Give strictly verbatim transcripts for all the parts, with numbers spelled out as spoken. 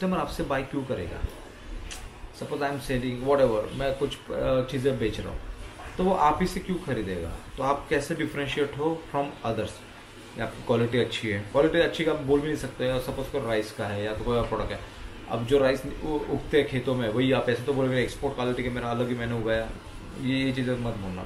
Customer आपसे buy क्यों करेगा? Suppose I am selling whatever, मैं कुछ चीज़ें बेच रहा हूँ, तो वो आप ही से क्यों खरीदेगा? तो आप कैसे डिफ्रेंशिएट हो फ्रॉम अदर्स? या आपकी क्वालिटी अच्छी है, क्वालिटी अच्छी का आप बोल भी नहीं सकते। सपोज कोई राइस का है या तो कोई और प्रोडक्ट है, अब जो राइस उगते हैं खेतों में वही आप ऐसे तो बोलोगे एक्सपोर्ट क्वालिटी के मेरा अलग ही मैंने उगाया, ये ये चीज़ें मत बोलना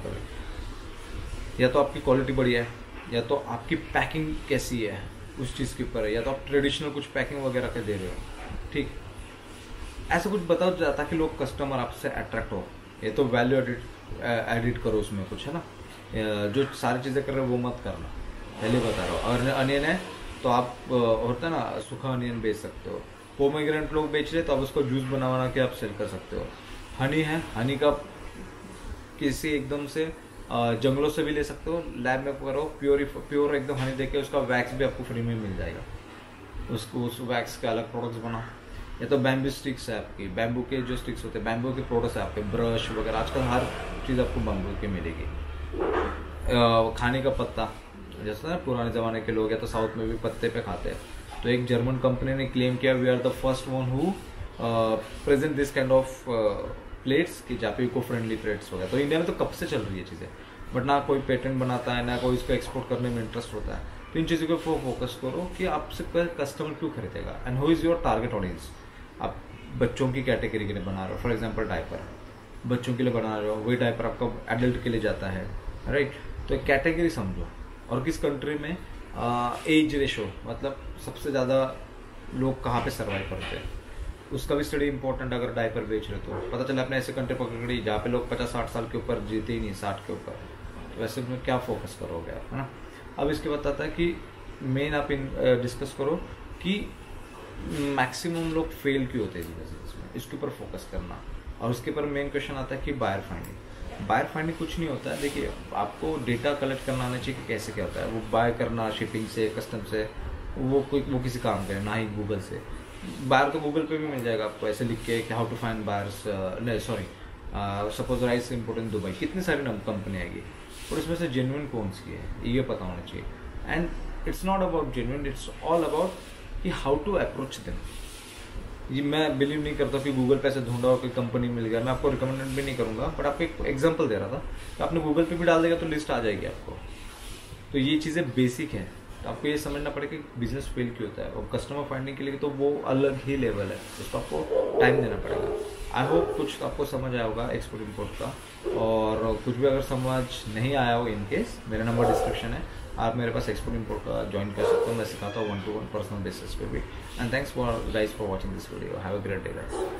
कभी। या तो आपकी क्वालिटी बढ़िया है, या तो आपकी पैकिंग कैसी है उस चीज़ के ऊपर है, या तो आप ट्रेडिशनल कुछ पैकिंग वगैरह के दे रहे हो, ठीक। ऐसा कुछ बताओ ताकि लोग कस्टमर आपसे अट्रैक्ट हो। ये तो वैल्यू एडिट एडिट करो उसमें कुछ, है ना। जो सारी चीज़ें कर रहे हो वो मत करना, पहले बता रहा हूँ। और अनियन है तो आप होता है ना सूखा अनियन बेच सकते हो। पोमेग्रेनेट लोग बेच रहे तो आप उसको जूस बना बना के आप सेल कर सकते हो। हनी है, हनी का किसी एकदम से जंगलों से भी ले सकते हो, लैब में करो, प्योर प्योर एकदम हनी देके उसका वैक्स भी आपको फ्री में मिल जाएगा। उसको उस वैक्स के अलग प्रोडक्ट्स बनाओ। या तो बैम्बू स्टिक्स है आपकी, बैम्बू के जो स्टिक्स होते हैं, बैम्बू के प्रोडक्ट्स है आपके, ब्रश वगैरह, आजकल हर चीज़ आपको बैम्बू की मिलेगी। खाने का पत्ता, जैसे ना पुराने ज़माने के लोग या तो साउथ में भी पत्ते पे खाते हैं, तो एक जर्मन कंपनी ने क्लेम किया we are the first one who present this kind of plates कि जहाँ पे इको फ्रेंडली प्लेट्स वगैरह। तो इंडिया में तो कब से चल रही है चीज़ें, बट ना कोई पेटेंट बनाता है, ना कोई इसको एक्सपोर्ट करने में इंटरेस्ट होता है। तो इन चीज़ों के ऊपर फोकस करो कि आपसे कस्टमर क्यों खरीदेगा and who is your target audience. आप बच्चों की कैटेगरी के लिए बना रहे हो, फॉर एग्जाम्पल डायपर बच्चों के लिए बना रहे हो, वही डायपर आपका एडल्ट के लिए जाता है, राइट। तो एक कैटेगरी समझो। और किस कंट्री में एज रेशो, मतलब सबसे ज़्यादा लोग कहाँ पे सर्वाइव करते हैं, उसका भी स्टडी इंपॉर्टेंट। अगर डायपर बेच रहे तो पता चला आपने ऐसे कंट्री पकड़ी जहाँ पे लोग पचास साठ साल के ऊपर जीते ही नहीं, साठ के ऊपर, तो वैसे में क्या फोकस करोगे आप, है ना। अब इसके बाद आता है कि मेन आप इन डिस्कस करो कि मैक्सिमम लोग फेल क्यों होते हैं बिजनेस में, इसके ऊपर फोकस करना। और उसके ऊपर मेन क्वेश्चन आता है कि बायर फाइंडिंग। बायर फाइंडिंग कुछ नहीं होता है, देखिए आपको डेटा कलेक्ट करना आना चाहिए कि कैसे क्या होता है। वो बाय करना शिपिंग से, कस्टम से, वो कोई वो किसी काम करे ना ही गूगल से। बायर तो गूगल पे भी मिल जाएगा आपको, ऐसे लिख के कि हाउ टू फाइंड बायर्स, नहीं sorry suppose rice import in Dubai, कितनी सारी कंपनी आएगी और इसमें से जेन्युइन कौन सी है ये पता होना चाहिए। And it's not about genuine, it's all about कि हाउ टू अप्रोच देम। ये मैं बिलीव नहीं करता कि गूगल पे ऐसे ढूंढा और कोई कंपनी मिल गया, मैं आपको रिकमेंड भी नहीं करूंगा, बट आपको एक एग्जांपल दे रहा था कि आपने गूगल पे भी डाल देगा तो लिस्ट आ जाएगी आपको। तो ये चीज़ें बेसिक है, तो आपको ये समझना पड़ेगा कि बिजनेस फेल क्यों होता है। और कस्टमर फाइंडिंग के लिए तो वो अलग ही लेवल है, उसको आपको टाइम देना पड़ेगा। आई होप कुछ आपको समझ आया होगा एक्सपोर्ट इम्पोर्ट का, और कुछ भी अगर समझ नहीं आया हो इन केस मेरा नंबर डिस्क्रिप्शन है, आप मेरे पास एक्सपोर्ट इम्पोर्ट का ज्वाइन कर सकते हो, मैं सिखाता हूँ one to one personal basis पे भी। And thanks for guys for watching this video, have a great day guys.